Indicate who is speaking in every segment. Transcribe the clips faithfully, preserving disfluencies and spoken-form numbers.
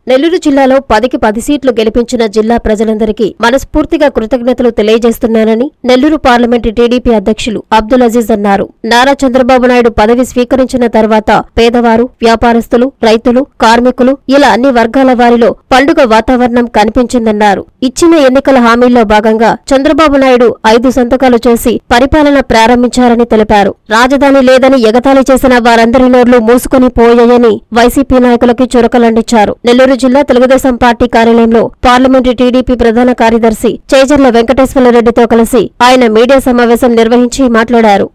Speaker 1: నెల్లూరు జిల్లాలో పదికి పది సీట్లు గెలిపించిన జిల్లా ప్రజలందరికీ మనస్ఫూర్తిగా కృతజ్ఞతలు తెలియజేస్తున్నానని నెల్లూరు పార్లమెంటు టీడీపీ అధ్యక్షులు అబ్దుల్ అజీజ్ అన్నారు. నారా చంద్రబాబు నాయుడు పదవి స్వీకరించిన తర్వాత పేదవారు, వ్యాపారస్తులు, రైతులు, కార్మికులు ఇలా అన్ని వర్గాల వారిలో పండుగ వాతావరణం కనిపించిందన్నారు. ఇచ్చిన ఎన్నికల హామీల్లో భాగంగా చంద్రబాబు నాయుడు ఐదు సంతకాలు చేసి పరిపాలన ప్రారంభించారని తెలిపారు. రాజధాని లేదని ఎగతాళి చేసిన వారందరి నోర్లు మూసుకొని పోయాయని వైసీపీ నాయకులకి చురకలండించారు. నెల్లూరు జిల్లా తెలుగుదేశం పార్టీ కార్యాలయంలో పార్లమెంటు టీడీపీ ప్రధాన కార్యదర్శి చేజర్ల వెంకటేశ్వరరెడ్డితో కలిసి ఆయన మీడియా సమావేశం నిర్వహించి మాట్లాడారు.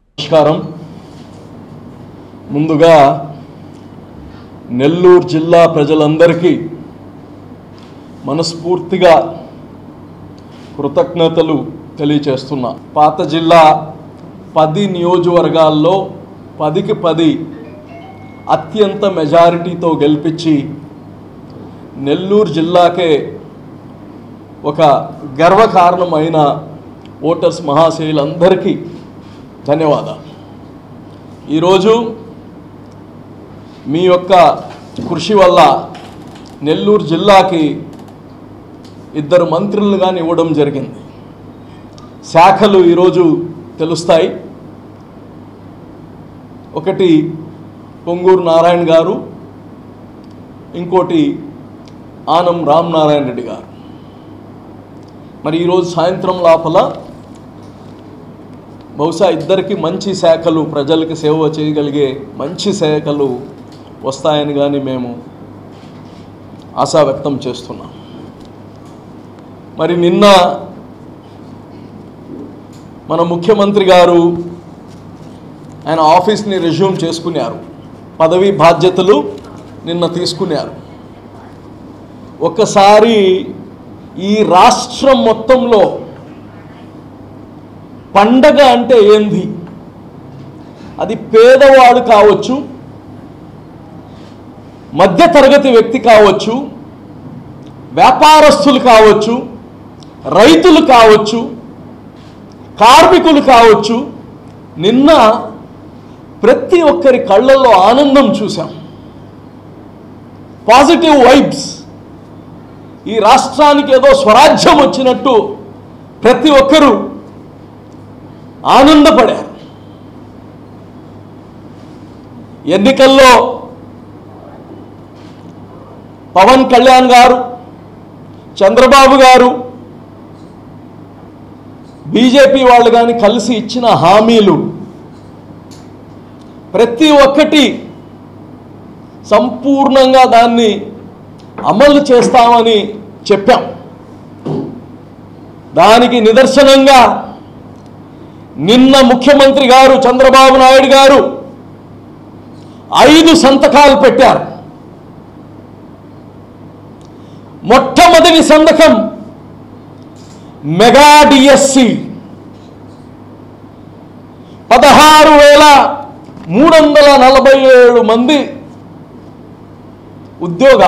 Speaker 2: ముందుగా నెల్లూరు జిల్లా ప్రజలందరికీ మనస్ఫూర్తిగా కృతజ్ఞతలు తెలియజేస్తున్నా. పాత జిల్లా పది నియోజకవర్గాల్లో పదికి పది అత్యంత మెజారిటీతో గెలిపించి నెల్లూరు జిల్లాకే ఒక గర్వకారణమైన ఓటర్స్ మహాశయులందరికీ ధన్యవాదాలు. ఈరోజు మీ యొక్క కృషి వల్ల నెల్లూరు జిల్లాకి ఇద్దరు మంత్రులు కానీ ఇవ్వడం జరిగింది. శాఖలు ఈరోజు తెలుస్తాయి. ఒకటి పొంగూరు నారాయణ గారు, ఇంకోటి ఆనం రామనారాయణ రెడ్డి గారు. మరి ఈరోజు సాయంత్రం లోపల బహుశా ఇద్దరికి మంచి శాఖలు, ప్రజలకు సేవ చేయగలిగే మంచి శాఖలు వస్తాయని కానీ మేము ఆశా వ్యక్తం చేస్తున్నాం. మరి నిన్న మన ముఖ్యమంత్రి గారు ఆయన ఆఫీస్ని రెజ్యూమ్ చేసుకున్నారు, పదవి బాధ్యతలు నిన్న తీసుకున్నారు. ఒక్కసారి ఈ రాష్ట్రం మొత్తంలో పండగ అంటే ఏంది, అది పేదవాడు కావచ్చు, మధ్యతరగతి వ్యక్తి కావచ్చు, వ్యాపారస్తులు కావచ్చు, రైతులు కావచ్చు, కార్మికులు కావచ్చు, నిన్న ప్రతి ఒక్కరి కళ్ళల్లో ఆనందం చూసాం. Positive vibes. ఈ రాష్ట్రానికి ఏదో స్వరాజ్యం వచ్చినట్టు ప్రతి ఒక్కరూ ఆనందపడారు. ఎన్నికల్లో పవన్ కళ్యాణ్ గారు, చంద్రబాబు గారు, బీజేపీ వాళ్ళు కానీ కలిసి ఇచ్చిన హామీలు ప్రతి ఒక్కటి సంపూర్ణంగా దాన్ని అమలు చేస్తామని చెప్పాం. దానికి నిదర్శనంగా నిన్న ముఖ్యమంత్రి గారు చంద్రబాబు నాయుడు గారు ఐదు సంతకాలు పెట్టారు. మొట్టమొదటి సంతకం మెగా డిఎస్సి పదహారు వేల మూడు వందల నలభై ఏడు మంది ఉద్యోగ.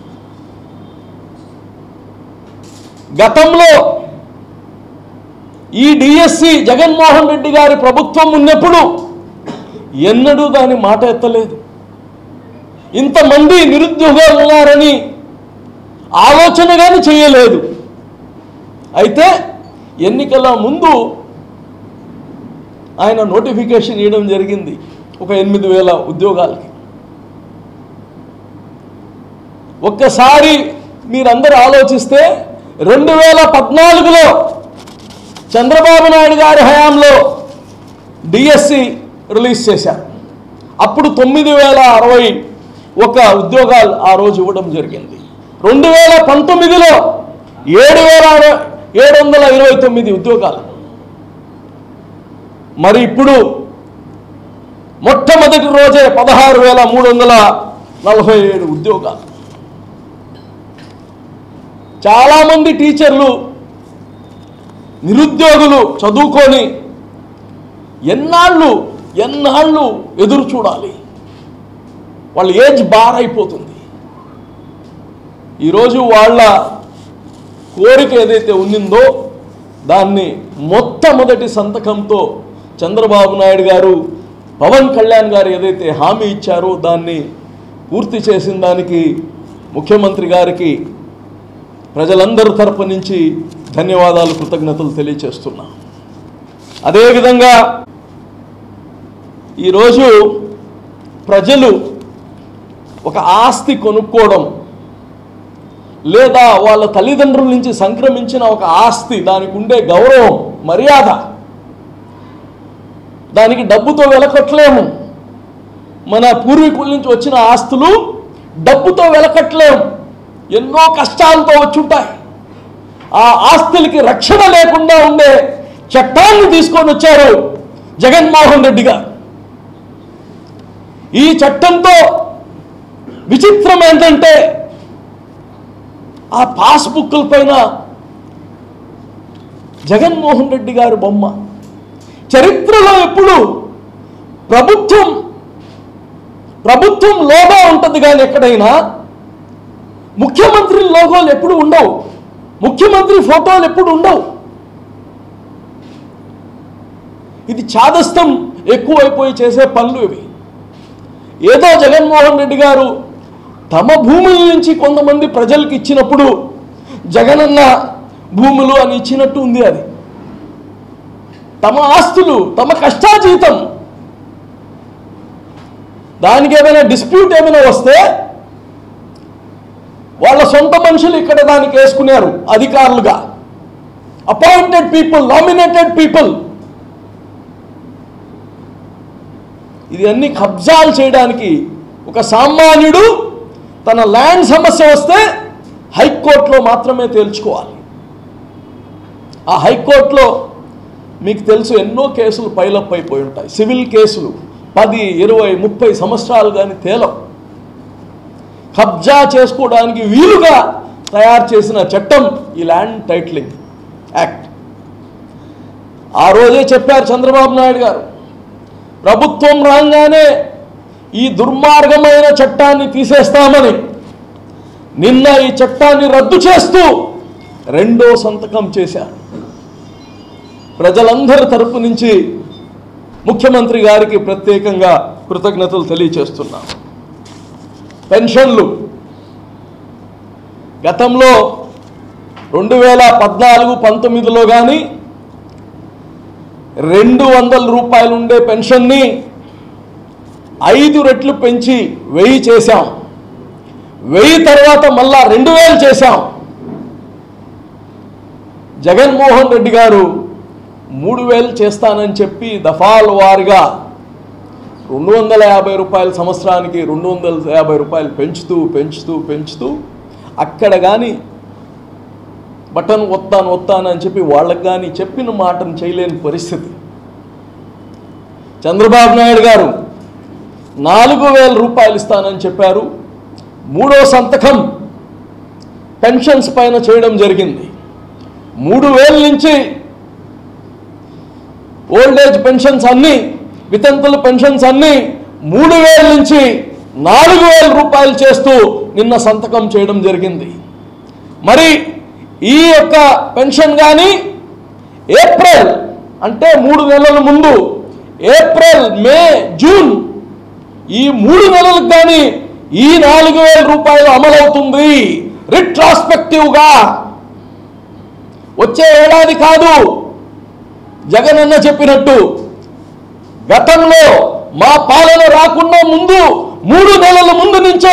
Speaker 2: గతంలో ఈ డిఎస్సి జగన్మోహన్ రెడ్డి గారి ప్రభుత్వం ఉన్నప్పుడు ఎన్నడూ దాని మాట ఎత్తలేదు. ఇంతమంది నిరుద్యోగాలు ఉన్నారని ఆలోచన కానీ చేయలేదు. అయితే ఎన్నికల ముందు ఆయన నోటిఫికేషన్ ఇవ్వడం జరిగింది ఒక ఎనిమిది వేల ఉద్యోగాలకి. ఒక్కసారి మీరందరూ ఆలోచిస్తే రెండు వేల పద్నాలుగులో చంద్రబాబు నాయుడు గారి హయాంలో డిఎస్సి రిలీజ్ చేశారు. అప్పుడు తొమ్మిది వేల అరవై ఒక ఉద్యోగాలు ఆ రోజు ఇవ్వడం జరిగింది. రెండు వేల పంతొమ్మిదిలో ఏడు వేల ఏడు వందల ఇరవై తొమ్మిది ఉద్యోగాలు. మరి ఇప్పుడు మొట్టమొదటి రోజే పదహారు వేల మూడు వందల నలభై ఏడు ఉద్యోగాలు. చాలామంది టీచర్లు, నిరుద్యోగులు చదువుకొని ఎన్నాళ్ళు ఎన్నాళ్ళు ఎదురు చూడాలి, వాళ్ళ ఏజ్ బార్ అయిపోతుంది. ఈరోజు వాళ్ళ కోరిక ఏదైతే ఉన్నిందో దాన్ని మొట్టమొదటి సంతకంతో చంద్రబాబు నాయుడు గారు, పవన్ కళ్యాణ్ గారు ఏదైతే హామీ ఇచ్చారో దాన్ని పూర్తి చేసిన దానికి ముఖ్యమంత్రి గారికి ప్రజలందరి తరపు నుంచి ధన్యవాదాలు, కృతజ్ఞతలు తెలియజేస్తున్నా. అదేవిధంగా ఈరోజు ప్రజలు ఒక ఆస్తి కొనుక్కోవడం లేదా వాళ్ళ తల్లిదండ్రుల నుంచి సంక్రమించిన ఒక ఆస్తి, దానికి ఉండే గౌరవం, మర్యాద, దానికి డబ్బుతో వెలకట్టలేము. మన పూర్వీకుల నుంచి వచ్చిన ఆస్తులు డబ్బుతో వెలకట్టలేము, ఎన్నో కష్టాలతో వచ్చుంటాయి. ఆ ఆస్తులకి రక్షణ లేకుండా ఉండే చట్టాన్ని తీసుకొని వచ్చారు జగన్మోహన్ రెడ్డి గారు. ఈ చట్టంతో విచిత్రం ఏంటంటే ఆ పాస్బుక్ల పైన జగన్మోహన్ రెడ్డి గారు బొమ్మ. చరిత్రలో ఎప్పుడు ప్రభుత్వం ప్రభుత్వం లోగో ఉంటుంది, కానీ ఎక్కడైనా ముఖ్యమంత్రి లోగోలు ఎప్పుడు ఉండవు, ముఖ్యమంత్రి ఫోటోలు ఎప్పుడు ఉండవు. ఇది చాదస్తం ఎక్కువైపోయి చేసే పనులు ఇవి. ఏదో జగన్మోహన్ రెడ్డి గారు తమ భూముల నుంచి కొంతమంది ప్రజలకు ఇచ్చినప్పుడు జగనన్న భూములు అని ఇచ్చినట్టు ఉంది. అది తమ ఆస్తులు, తమ కష్టాజీతం. దానికి ఏమైనా డిస్ప్యూట్ ఏమైనా వస్తే వాళ్ళ సొంత మనుషులు ఇక్కడ దానికి వేసుకున్నారు అధికారులుగా, అపాయింటెడ్ పీపుల్, నామినేటెడ్ పీపుల్. ఇది అన్ని కబ్జాలు చేయడానికి. ఒక సామాన్యుడు తన ల్యాండ్ సమస్య వస్తే హైకోర్టులో మాత్రమే తేల్చుకోవాలి. ఆ హైకోర్టులో మీకు తెలుసు ఎన్నో కేసులు పైలప్ అయిపోయి ఉంటాయి, సివిల్ కేసులు పది ఇరవై ముప్పై సంవత్సరాలు కానీ తేలవు. కబ్జా చేసుకోవడానికి వీలుగా తయారు చేసిన చట్టం ఈ ల్యాండ్ టైటిలింగ్ యాక్ట్. ఆ రోజే చెప్పారు చంద్రబాబు నాయుడు గారు, ప్రభుత్వం రాగానే ఈ దుర్మార్గమైన చట్టాన్ని తీసేస్తామని. నిన్న ఈ చట్టాన్ని రద్దు చేస్తూ రెండో సంతకం చేశారు. ప్రజలందరి తరపు నుంచి ముఖ్యమంత్రి గారికి ప్రత్యేకంగా కృతజ్ఞతలు తెలియజేస్తున్నాం. పెన్షన్లు గతంలో రెండు వేల పద్నాలుగు పంతొమ్మిదిలో కానీ రెండు వందల రూపాయలు ఉండే పెన్షన్ని ఐదు రెట్లు పెంచి వెయ్యి చేశాం. వెయ్యి తర్వాత మళ్ళా రెండు వేలు చేశాం. జగన్మోహన్ రెడ్డి గారు మూడు వేలు చేస్తానని చెప్పి దఫాల వారిగా రెండు వందల యాభై రూపాయల సంవత్సరానికి రెండు వందల యాభై రూపాయలు పెంచుతూ పెంచుతూ పెంచుతూ అక్కడ కానీ బటన్ వస్తాను వస్తాను అని చెప్పి వాళ్ళకి కానీ చెప్పిన మాటను చేయలేని పరిస్థితి. చంద్రబాబు నాయుడు గారు నాలుగు వేల రూపాయలు ఇస్తానని చెప్పారు. మూడో సంతకం పెన్షన్స్ పైన చేయడం జరిగింది. మూడు వేల నుంచి ఓల్డ్ ఏజ్ పెన్షన్స్ అన్నీ, వితంతుల పెన్షన్స్ అన్నీ మూడు వేల నుంచి నాలుగు వేల రూపాయలు చేస్తూ నిన్న సంతకం చేయడం జరిగింది. మరి ఈ యొక్క పెన్షన్ కానీ ఏప్రిల్ అంటే మూడు నెలల ముందు, ఏప్రిల్ మే జూన్ ఈ మూడు నెలలకు కానీ ఈ నాలుగు వేల రూపాయలు అమలవుతుంది రిట్రాస్పెక్టివ్గా. వచ్చే ఏడాది కాదు. జగనన్న చెప్పినట్టు గతంలో మా పాలన రాకుండా ముందు మూడు నెలల ముందు నుంచే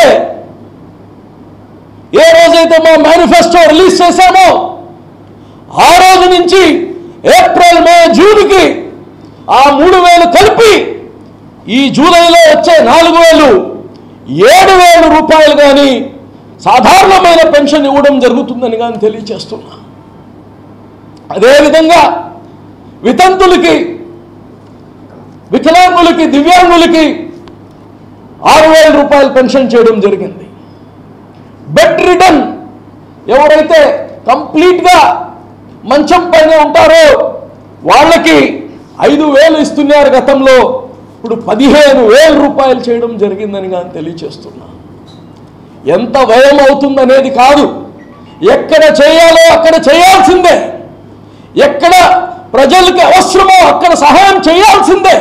Speaker 2: ఏ రోజైతే మా మేనిఫెస్టో రిలీజ్ చేశామో ఆ రోజు నుంచి ఏప్రిల్ మే జూన్కి ఆ మూడు వేలు కలిపి ఈ జూలైలో వచ్చే నాలుగు వేలు ఏడు వేల రూపాయలు కానీ సాధారణమైన పెన్షన్ ఇవ్వడం జరుగుతుందని కానీ తెలియజేస్తున్నా. అదేవిధంగా వితంతులకి, వికలాంగులకి, దివ్యాంగులకి ఆరు వేల రూపాయలు పెన్షన్ చేయడం జరిగింది. బెడ్ రిడన్ ఎవరైతే కంప్లీట్గా మంచం పైన ఉంటారో వాళ్ళకి ఐదు వేలు ఇస్తున్నారు గతంలో, ఇప్పుడు పదిహేను వేల రూపాయలు చేయడం జరిగిందని కానీ తెలియచేస్తున్నా. ఎంత వ్యయం అవుతుందనేది కాదు, ఎక్కడ చేయాలో అక్కడ చేయాల్సిందే, ఎక్కడ ప్రజలకి అవసరమో అక్కడ సహాయం చేయాల్సిందే.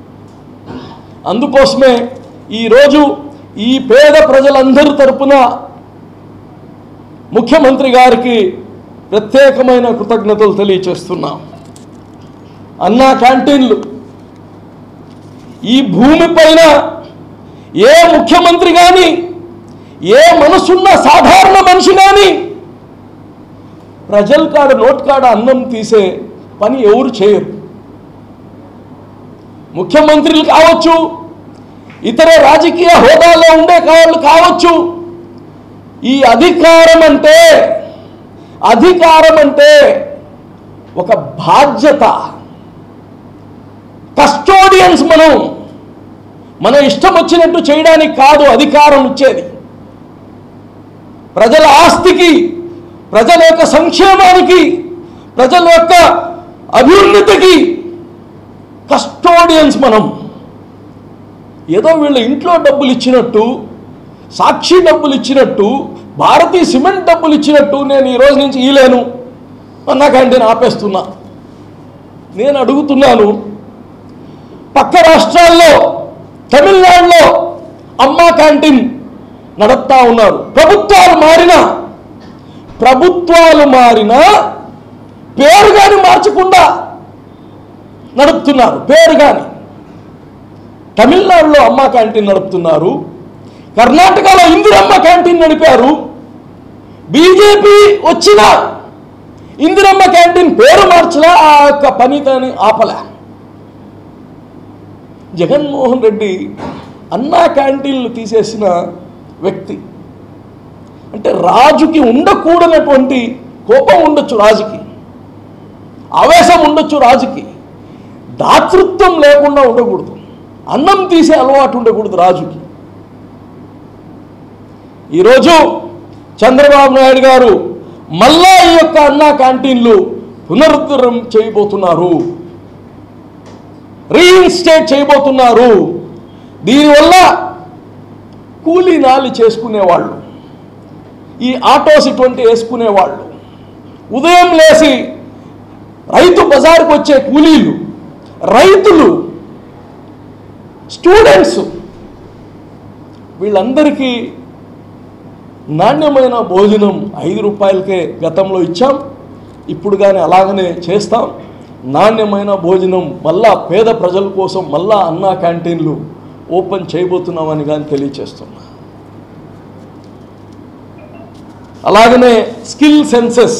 Speaker 2: అందుకోసమే ఈరోజు ఈ పేద ప్రజలందరి తరపున ముఖ్యమంత్రి గారికి ప్రత్యేకమైన కృతజ్ఞతలు తెలియచేస్తున్నాం. అన్నా క్యాంటీన్లు ఈ భూమిపైన ఏ ముఖ్యమంత్రి కానీ, ఏ మనసున్న సాధారణ మనిషి కానీ ప్రజల కాడ నోట్ కాడ అన్నం తీసే పని ఎవరు చేయరు. ముఖ్యమంత్రులు కావచ్చు, ఇతర రాజకీయ హోదాలో ఉండే వాళ్ళు కావచ్చు. ఈ అధికారం అంటే అధికారం అంటే ఒక బాధ్యత. కస్టోడియన్స్ మనం మన ఇష్టం వచ్చినట్టు చేయడానికి కాదు అధికారం ఇచ్చేది. ప్రజల ఆస్తికి, ప్రజల యొక్క సంక్షేమానికి, ప్రజల యొక్క అభ్యున్నతికి కస్టోడియన్స్ మనం. ఏదో వీళ్ళ ఇంట్లో డబ్బులు ఇచ్చినట్టు, సాక్షి డబ్బులు ఇచ్చినట్టు, భారతీయ సిమెంట్ డబ్బులు ఇచ్చినట్టు నేను ఈ రోజు నుంచి ఈలేను అన్నా క్యాంటీన్ ఆపేస్తున్నా. నేను అడుగుతున్నాను, పక్క రాష్ట్రాల్లో తమిళనాడులో అమ్మా క్యాంటీన్ నడుపుతా ఉన్నారు. ప్రభుత్వాలు మారినా ప్రభుత్వాలు మారినా పేరు కానీ మార్చకుండా నడుపుతున్నారు. పేరు కానీ తమిళనాడులో అమ్మా క్యాంటీన్ నడుపుతున్నారు. కర్ణాటకలో ఇందిరమ్మ క్యాంటీన్ నడిపారు. బీజేపీ వచ్చిన ఇందిరమ్మ క్యాంటీన్ పేరు మార్చలే, ఆ యొక్క పనితని ఆపలే. జగన్మోహన్ రెడ్డి అన్నా క్యాంటీన్లు తీసేసిన వ్యక్తి. అంటే రాజుకి ఉండకూడనటువంటి కోపం ఉండొచ్చు, రాజుకి ఆవేశం ఉండొచ్చు, రాజుకి దాతృత్వం లేకుండా ఉండకూడదు, అన్నం తీసే అలవాటు ఉండకూడదు రాజుకి. ఈరోజు చంద్రబాబు నాయుడు గారు మళ్ళా ఈ యొక్క అన్నా క్యాంటీన్లు పునరుద్ధరణ చేయబోతున్నారు, రీఇన్స్టేట్ చేయబోతున్నారు. దీనివల్ల కూలీ నాలి చేసుకునేవాళ్ళు, ఈ ఆటోస్ ఇటువంటి వేసుకునేవాళ్ళు, ఉదయం లేచి రైతు బజార్కి వచ్చే కూలీలు, రైతులు, స్టూడెంట్స్, వీళ్ళందరికీ నాణ్యమైన భోజనం ఐదు రూపాయలకే గతంలో ఇచ్చాం, ఇప్పుడు కానీ అలాగనే చేస్తాం. నాణ్యమైన భోజనం మళ్ళా పేద ప్రజల కోసం మళ్ళా అన్నా క్యాంటీన్లు ఓపెన్ చేయబోతున్నామని కానీ తెలియచేస్తున్నా. అలాగనే స్కిల్ సెన్సెస్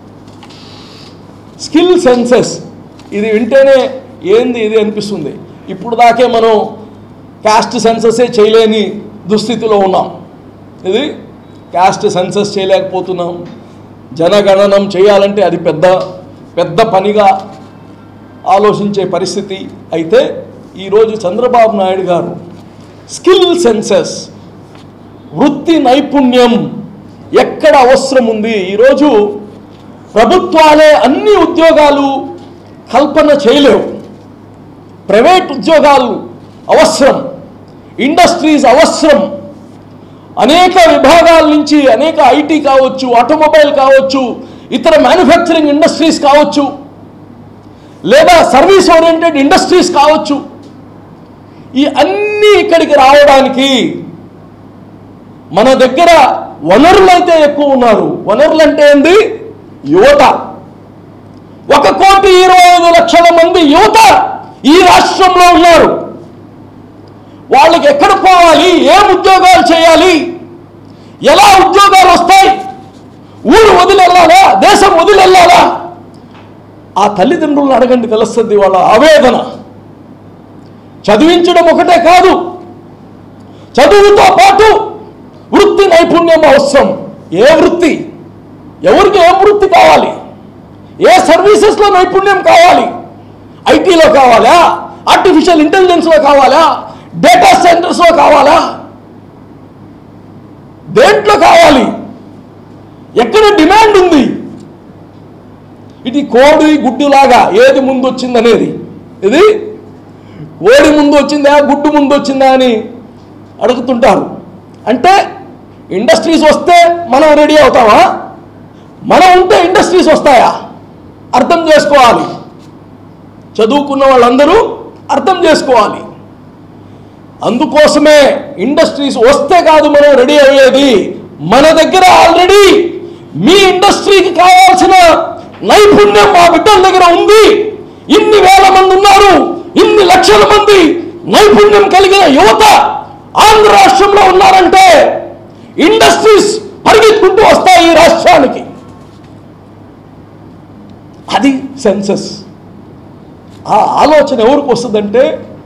Speaker 2: స్కిల్ సెన్సెస్ ఇది వింటేనే ఏంది ఇది అనిపిస్తుంది. ఇప్పుడు దాకే మనం కాస్ట్ సెన్సెసే చేయలేని దుస్థితిలో ఉన్నాం. ఇది కాస్ట్ సెన్సెస్ చేయలేకపోతున్నాం. జనగణనం చేయాలంటే అది పెద్ద పెద్ద పనిగా ఆలోచించే పరిస్థితి. అయితే ఈరోజు చంద్రబాబు నాయుడు గారు స్కిల్ సెన్సెస్, వృత్తి నైపుణ్యం ఎక్కడ అవసరం ఉంది. ఈరోజు ప్రభుత్వాలే అన్ని ఉద్యోగాలు కల్పన చేయలేవు. ప్రైవేట్ ఉద్యోగాలు అవసరం, ఇండస్ట్రీస్ అవసరం. అనేక విభాగాల నుంచి, అనేక ఐటీ కావచ్చు, ఆటోమొబైల్ కావచ్చు, ఇతర మ్యానుఫ్యాక్చరింగ్ ఇండస్ట్రీస్ కావచ్చు, లేదా సర్వీస్ ఓరియంటెడ్ ఇండస్ట్రీస్ కావచ్చు, ఈ అన్నీ ఇక్కడికి రావడానికి మన దగ్గర వనరులు అయితే ఎక్కువ ఉన్నారు. వనరులు అంటే ఏంది? యువత. ఒక కోటి ఇరవై ఐదు లక్షల మంది యువత ఈ రాష్ట్రంలో ఉన్నారు. వాళ్ళకి ఎక్కడ పోవాలి, ఏం ఉద్యోగాలు చేయాలి, ఎలా ఉద్యోగాలు వస్తాయి, ఊరు వదిలి వెళ్ళాలా, దేశం వదిలి వెళ్ళాలా, ఆ తల్లిదండ్రులను అడగండి, తెలుస్తుంది వాళ్ళ ఆవేదన. చదివించడం ఒకటే కాదు, చదువుతో పాటు వృత్తి నైపుణ్యం అవసరం. ఏ వృత్తి, ఎవరికి ఏ వృత్తి కావాలి, ఏ సర్వీసెస్లో నైపుణ్యం కావాలి, ఐటీలో కావాలా, ఆర్టిఫిషియల్ ఇంటెలిజెన్స్లో కావాలా, డేటా సెంటర్స్లో కావాలా, దేంట్లో కావాలి, ఎక్కడ డిమాండ్ ఉంది. ఇది కోడి గుడ్డులాగా ఏది ముందు వచ్చిందనేది, ఇది కోడి ముందు వచ్చిందా గుడ్డు ముందు వచ్చిందా అని అడుగుతుంటారు. అంటే ఇండస్ట్రీస్ వస్తే మనం రెడీ అవుతామా? మనం ఉంటే ఇండస్ట్రీస్ వస్తాయా? అర్థం చేసుకోవాలి. చదువుకున్న వాళ్ళందరూ అర్థం చేసుకోవాలి. అందుకోసమే ఇండస్ట్రీస్ వస్తే కాదు మనం రెడీ అయ్యేది. మన దగ్గర ఆల్రెడీ మీ ఇండస్ట్రీకి కావాల్సిన నైపుణ్యం మా బిడ్డల దగ్గర ఉంది. ఇన్ని వేల మంది ఉన్నారు, ఇన్ని లక్షల మంది నైపుణ్యం కలిగిన యువత ఆంధ్ర రాష్ట్రంలో ఉన్నారంటే ఇండస్ట్రీస్ పరిగెత్తుకుంటూ వస్తాయి ఈ రాష్ట్రానికి. అది సెన్సస్. ఆ ఆలోచన ఎవరికి వస్తుందంటే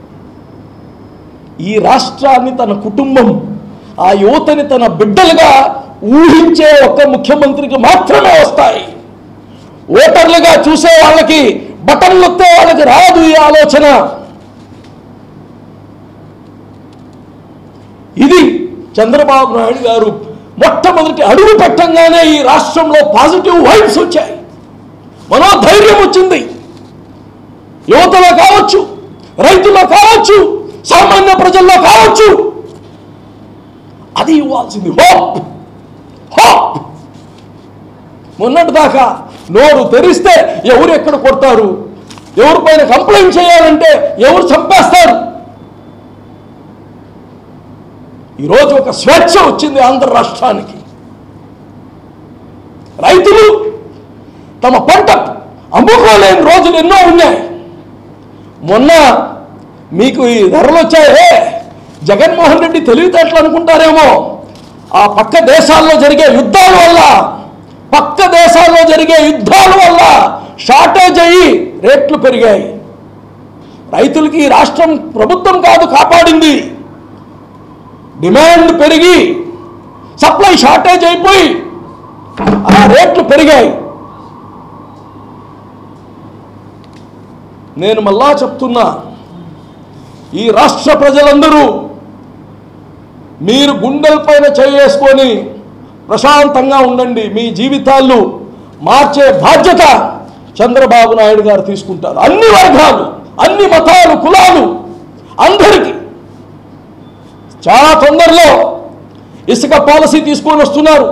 Speaker 2: ఈ రాష్ట్రాన్ని తన కుటుంబం, ఆ యువతని తన బిడ్డలుగా ఊహించే ఒక ముఖ్యమంత్రికి మాత్రమే వస్తాయి. ఓటర్లుగా చూసే వాళ్ళకి, బటన్లు నొక్కే వాళ్ళకి రాదు ఈ ఆలోచన. ఇది చంద్రబాబు నాయుడు గారు మొట్టమొదటి అడుగు పెట్టంగానే ఈ రాష్ట్రంలో పాజిటివ్ వైబ్స్ వచ్చాయి, మనోధైర్యం వచ్చింది. యువతలో కావచ్చు, రైతుల్లో కావచ్చు, సామాన్య ప్రజల్లో కావచ్చు. అది ఇవ్వాల్సింది హోప్. హోప్. మొన్నటి దాకా నోరు తెరిస్తే ఎవరు ఎక్కడ కొడతారు, ఎవరిపైన కంప్లైంట్ చేయాలంటే ఎవరు చంపేస్తారు. ఈరోజు ఒక స్వేచ్ఛ వచ్చింది ఆంధ్ర రాష్ట్రానికి. రైతులు తమ పంట అమ్ముకోలేని రోజులు ఎన్నో ఉన్నాయి. మొన్న మీకు ఈ ధరలు వచ్చాయే, జగన్మోహన్ రెడ్డి తెలివితేటలు అనుకుంటారేమో. ఆ పక్క దేశాల్లో జరిగే యుద్ధాల వల్ల పక్క దేశాల్లో జరిగే యుద్ధాల వల్ల షార్టేజ్ అయ్యి రేట్లు పెరిగాయి. రైతులకి ఈ రాష్ట్రం ప్రభుత్వం కాదు కాపాడింది, డిమాండ్ పెరిగి సప్లై షార్టేజ్ అయిపోయి ఆ రేట్లు పెరిగాయి. నేను మళ్ళా చెప్తున్నా, ఈ రాష్ట్ర ప్రజలందరూ మీరు గుండెలపైన చేసుకొని ప్రశాంతంగా ఉండండి. మీ జీవితాలు మార్చే బాధ్యత చంద్రబాబు నాయుడు గారు తీసుకుంటారు. అన్ని వర్గాలు, అన్ని మతాలు, కులాలు అందరికీ. చాలా తొందరలో ఇసుక పాలసీ తీసుకొని వస్తున్నారు.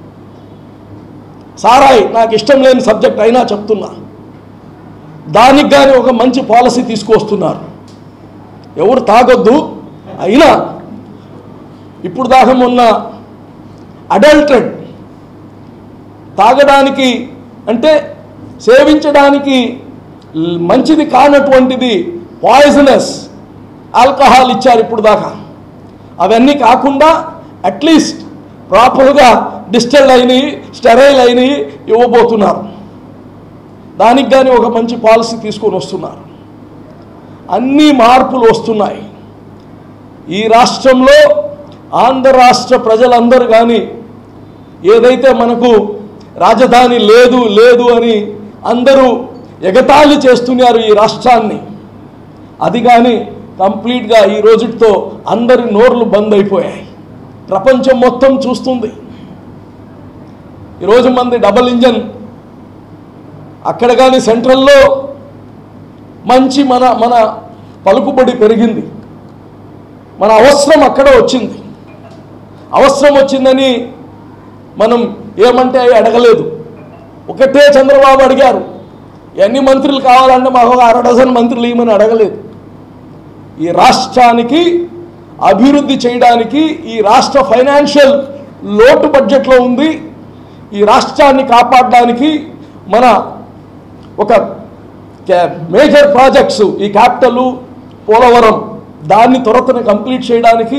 Speaker 2: సారాయి నాకు ఇష్టం లేని సబ్జెక్ట్ అయినా చెప్తున్నా, దానికి కానీ ఒక మంచి పాలసీ తీసుకొస్తున్నారు. ఎవరు తాగొద్దు, అయినా ఇప్పుడు దాకా మొన్న అడల్టెడ్ తాగడానికి అంటే సేవించడానికి మంచిది కానటువంటిది పాయిజనస్ ఆల్కహాల్ ఇచ్చారు ఇప్పుడు దాకా. అవన్నీ కాకుండా అట్లీస్ట్ ప్రాపర్గా డిస్టిల్ అయినవి, స్టెరైల్ అయినవి ఇవ్వబోతున్నారు. దానికి కానీ ఒక మంచి పాలసీ తీసుకొని వస్తున్నారు. అన్ని మార్పులు వస్తున్నాయి ఈ రాష్ట్రంలో. ఆంధ్ర రాష్ట్ర ప్రజలందరూ కానీ ఏదైతే మనకు రాజధాని లేదు లేదు అని అందరూ ఎగతాళి చేస్తున్నారు ఈ రాష్ట్రాన్ని, అది కానీ కంప్లీట్గా ఈ రోజుతో అందరి నోర్లు బంద్ అయిపోయాయి. ప్రపంచం మొత్తం చూస్తుంది. ఈరోజు మంది డబల్ ఇంజన్ అక్కడ కానీ సెంట్రల్లో మంచి మన మన పలుకుబడి పెరిగింది. మన అవసరం అక్కడ వచ్చింది. అవసరం వచ్చిందని మనం ఏమంటే అడగలేదు. ఒకటే చంద్రబాబు అడిగారు, ఎన్ని మంత్రులు కావాలంటే మాకు ఒక అర డజన్ మంత్రులు ఇవ్వమని అడగలేదు. ఈ రాష్ట్రానికి అభివృద్ధి చేయడానికి, ఈ రాష్ట్ర ఫైనాన్షియల్ లోటు బడ్జెట్లో ఉంది, ఈ రాష్ట్రాన్ని కాపాడడానికి మన ఒక మేజర్ ప్రాజెక్ట్స్, ఈ క్యాపిటల్ పోలవరం, దాన్ని త్వరతన కంప్లీట్ చేయడానికి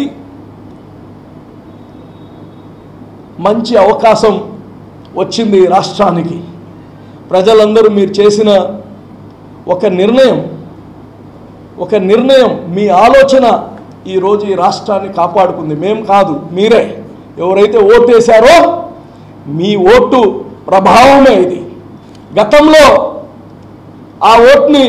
Speaker 2: మంచి అవకాశం వచ్చింది రాష్ట్రానికి. ప్రజలందరూ మీరు చేసిన ఒక నిర్ణయం ఒక నిర్ణయం మీ ఆలోచన ఈరోజు ఈ రాష్ట్రాన్ని కాపాడుకుంది. మేం కాదు, మీరే. ఎవరైతే ఓటు వేశారో మీ ఓటు ప్రభావమే ఇది. గతంలో ఆ ఓటుని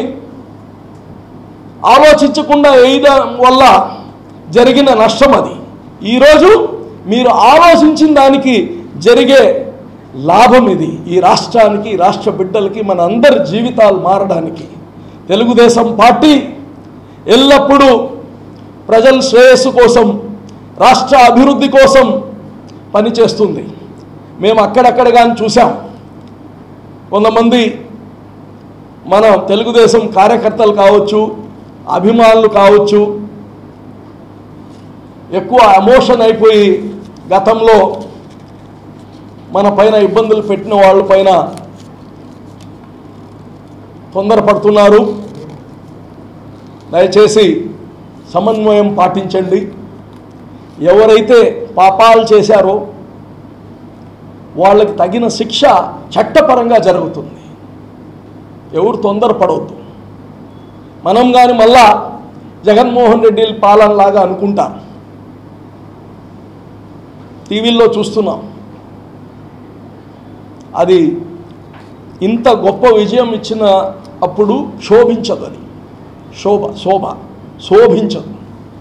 Speaker 2: ఆలోచించకుండా వేయడం వల్ల జరిగిన నష్టం అది. ఈరోజు మీరు ఆలోచించిన దానికి జరిగే లాభం ఇది. ఈ రాష్ట్రానికి, రాష్ట్ర బిడ్డలకి, మన అందరి జీవితాలు మారడానికి తెలుగుదేశం పార్టీ ఎల్లప్పుడూ ప్రజల శ్రేయస్సు కోసం, రాష్ట్ర అభివృద్ధి కోసం పనిచేస్తుంది. మేము అక్కడక్కడ కానీ చూసాం, కొంతమంది మన తెలుగుదేశం కార్యకర్తలు కావచ్చు, అభిమానులు కావచ్చు, ఎక్కువ ఎమోషన్ అయిపోయి గతంలో మన పైన ఇబ్బందులు పెట్టిన వాళ్ళ పైన తొందరపడుతున్నారు. దయచేసి సమన్వయం పాటించండి. ఎవరైతే పాపాలు చేశారో వాళ్ళకి తగిన శిక్ష చట్టపరంగా జరుగుతుంది. ఎవరు తొందరపడవద్దు. మనం కానీ మళ్ళా జగన్మోహన్ రెడ్డి పాలనలాగా అనుకుంటాం. టీవీల్లో చూస్తున్నాం. అది ఇంత గొప్ప విజయం ఇచ్చిన అప్పుడు శోభించదు. అది శోభ శోభ శోభించదు.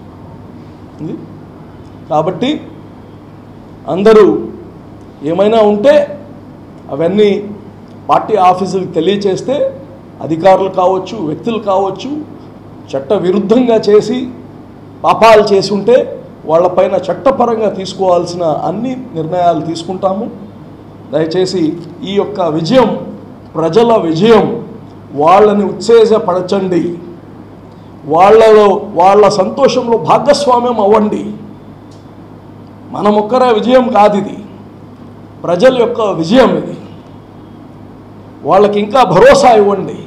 Speaker 2: కాబట్టి అందరూ ఏమైనా ఉంటే అవన్నీ పార్టీ ఆఫీసులకు తెలియచేస్తే అధికారులు కావచ్చు, వ్యక్తులు కావచ్చు, చట్ట విరుద్ధంగా చేసి పాపాలు చేసి ఉంటే వాళ్ళపైన చట్టపరంగా తీసుకోవాల్సిన అన్ని నిర్ణయాలు తీసుకుంటాము. దయచేసి ఈ యొక్క విజయం ప్రజల విజయం. వాళ్ళని ఉత్తేజపరచండి. వాళ్ళలో వాళ్ళ సంతోషంలో భాగస్వామ్యం అవ్వండి. మన ఒక్కరే విజయం కాదు, ఇది ప్రజల యొక్క విజయం. ఇది వాళ్ళకి ఇంకా భరోసా ఇవ్వండి.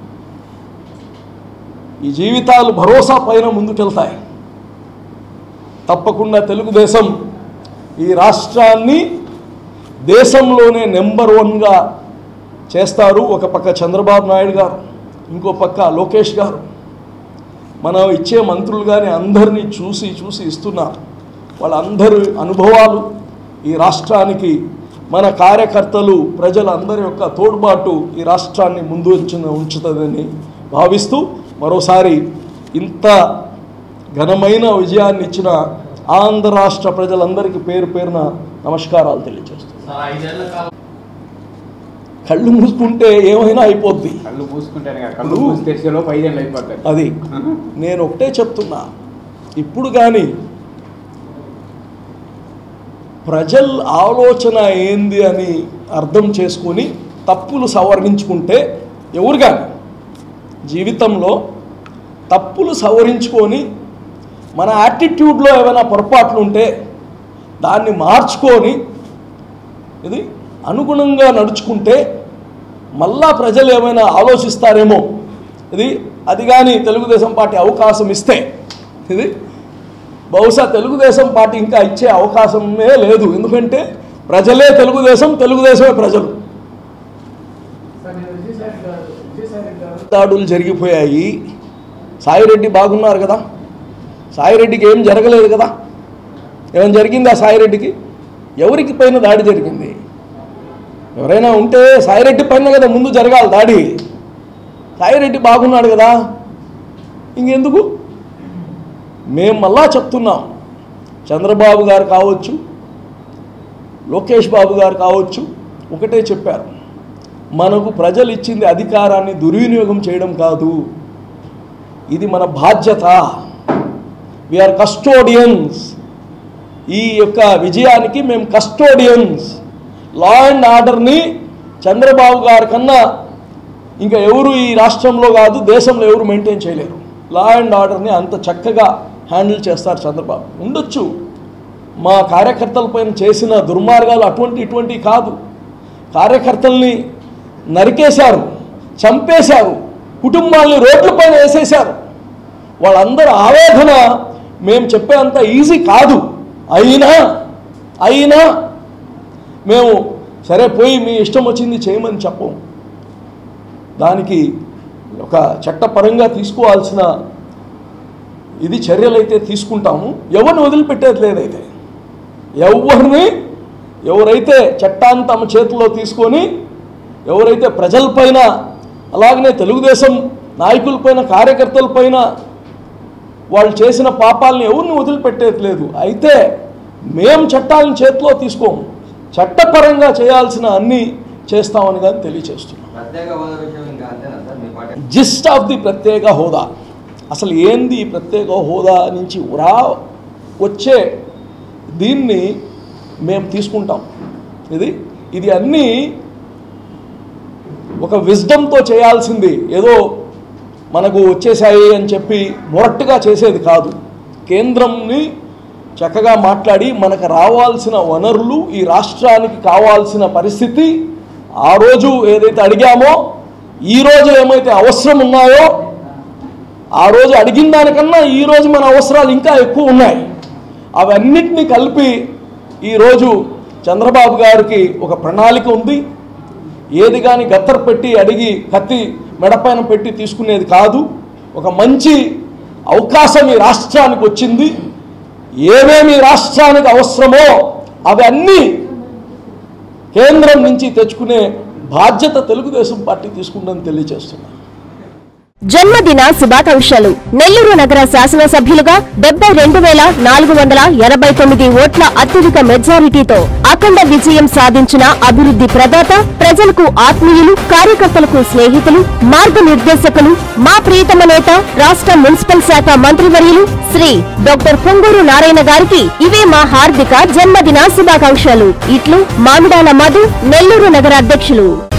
Speaker 2: ఈ జీవితాలు భరోసా పైన ముందుకెళ్తాయి. తప్పకుండా తెలుగుదేశం ఈ రాష్ట్రాన్ని దేశంలోనే నెంబర్ వన్గా చేస్తారు. ఒక పక్క చంద్రబాబు నాయుడు గారు, ఇంకో పక్క లోకేష్ గారు. మనం ఇచ్చే మంత్రులు కానీ అందరినీ చూసి చూసి ఇస్తున్నారు. వాళ్ళందరి అనుభవాలు ఈ రాష్ట్రానికి, మన కార్యకర్తలు, ప్రజలందరి యొక్క తోడ్పాటు ఈ రాష్ట్రాన్ని ముందు ఉంచుతుందని భావిస్తూ మరోసారి ఇంత ఘనమైన విజయాన్ని ఇచ్చిన ఆంధ్ర రాష్ట్ర ప్రజలందరికీ పేరు పేరున నమస్కారాలు తెలియజేస్తున్నాను. కళ్ళు మూసుకుంటే ఏమైనా అయిపోద్ది. అది నేను ఒకటే చెప్తున్నా. ఇప్పుడు కానీ ప్రజల ఆలోచన ఏంది అని అర్థం చేసుకొని తప్పులు సవరించుకుంటే, ఎవరు కానీ జీవితంలో తప్పులు సవరించుకొని మన యాటిట్యూడ్లో ఏమైనా పొరపాట్లు ఉంటే దాన్ని మార్చుకొని ఇది అనుగుణంగా నడుచుకుంటే మళ్ళా ప్రజలు ఏమైనా ఆలోచిస్తారేమో. ఇది అది కానీ తెలుగుదేశం పార్టీ అవకాశం ఇస్తే, ఇది బహుశా తెలుగుదేశం పార్టీ ఇంకా ఇచ్చే అవకాశమే లేదు. ఎందుకంటే ప్రజలే తెలుగుదేశం, తెలుగుదేశమే ప్రజలు. దాడులు జరిగిపోయాయి. సాయిరెడ్డి బాగున్నారు కదా, సాయిరెడ్డికి ఏం జరగలేదు కదా. ఏమైనా జరిగిందా సాయిరెడ్డికి? ఎవరికి పైన దాడి జరిగింది? ఎవరైనా ఉంటే సాయిరెడ్డి పైన కదా ముందు జరగాలి దాడి. సాయిరెడ్డి బాగున్నాడు కదా, ఇంకెందుకు? మేము మళ్ళా చెప్తున్నాం, చంద్రబాబు గారు కావచ్చు, లోకేష్ బాబు గారు కావచ్చు, ఒకటే చెప్పారు, మనకు ప్రజలు ఇచ్చింది అధికారాన్ని దుర్వినియోగం చేయడం కాదు, ఇది మన బాధ్యత. We are custodians. ఈ యొక్క విజయానికి మేము కస్టోడియన్స్. లా అండ్ ఆర్డర్ని చంద్రబాబు గారి కన్నా ఇంకా ఎవరు ఈ రాష్ట్రంలో కాదు, దేశంలో ఎవరు మెయింటైన్ చేయలేరు. లా అండ్ ఆర్డర్ని అంత చక్కగా హ్యాండిల్ చేస్తారు చంద్రబాబు. ఉండొచ్చు మా కార్యకర్తలపైన చేసిన దుర్మార్గాలు అటువంటి ఇటువంటి కాదు. కార్యకర్తల్ని నరికేశారు, చంపేశారు, కుటుంబాలని రోడ్లపైన వేసేశారు. వాళ్ళందరూ ఆవేదన మేము చెప్పేంత ఈజీ కాదు. అయినా అయినా మేము సరే పోయి మీ ఇష్టం వచ్చింది చేయమని చెప్పం. దానికి ఒక చట్టపరంగా తీసుకోవాల్సిన ఇది చర్యలైతే తీసుకుంటాము. ఎవరిని వదిలిపెట్టేది లేదైతే. ఎవరిని ఎవరైతే చట్టాన్ని తమ చేతిలో తీసుకొని ఎవరైతే ప్రజలపైన అలాగనే తెలుగుదేశం నాయకులపైన కార్యకర్తలపైన వాళ్ళు చేసిన పాపాలని ఎవరిని వదిలిపెట్టేది లేదు. అయితే మేము చట్టాలను చేతిలో తీసుకోము, చట్టపరంగా చేయాల్సిన అన్నీ చేస్తామని కానీ తెలియచేస్తున్నాం. జిస్ట్ ఆఫ్ ది ప్రత్యేక హోదా, అసలు ఏంది ఈ ప్రత్యేక హోదా నుంచి రా వచ్చే దీన్ని మేము తీసుకుంటాం. ఇది ఇది అన్నీ ఒక విజ్డమ్తో చేయాల్సింది. ఏదో మనకు వచ్చేసాయి అని చెప్పి మొరట్టుగా చేసేది కాదు. కేంద్రంని చక్కగా మాట్లాడి మనకు రావాల్సిన వనరులు, ఈ రాష్ట్రానికి కావాల్సిన పరిస్థితి, ఆ రోజు ఏదైతే అడిగామో ఈరోజు ఏమైతే అవసరం ఉన్నాయో, ఆ రోజు అడిగిన దానికన్నా ఈరోజు మన అవసరాలు ఇంకా ఎక్కువ ఉన్నాయి. అవన్నిటినీ కలిపి ఈరోజు చంద్రబాబు గారికి ఒక ప్రణాళిక ఉంది. ఏది కానీ గత్తర్ పెట్టి అడిగి కత్తి మెడపైన పెట్టి తీసుకునేది కాదు. ఒక మంచి అవకాశం ఈ రాష్ట్రానికి వచ్చింది. ఏమేమి రాష్ట్రానికి అవసరమో అవన్నీ కేంద్రం నుంచి తెచ్చుకునే బాధ్యత తెలుగుదేశం పార్టీ తీసుకుంటుందని తెలియజేస్తున్నారు.
Speaker 1: జన్మదిన శుభాకాంక్షలు. నెల్లూరు నగర శాసనసభ్యులుగా డెబ్బై రెండు వేల నాలుగు వందల ఎనభై తొమ్మిది ఓట్ల అత్యధిక మెజారిటీతో అఖండ విజయం సాధించిన అభివృద్ధి ప్రదాత, ప్రజలకు ఆత్మీయులు, కార్యకర్తలకు స్నేహితులు, మార్గనిర్దేశకులు, మా ప్రియతమ నేత, రాష్ట్ర మున్సిపల్ శాఖ మంత్రివర్యులు శ్రీ డాక్టర్ పొంగూరు నారాయణ గారికి ఇవే మా హార్దిక జన్మదిన శుభాకాంక్షలు. ఇట్లు మామిడాల మధు, నెల్లూరు నగర అధ్యక్షులు.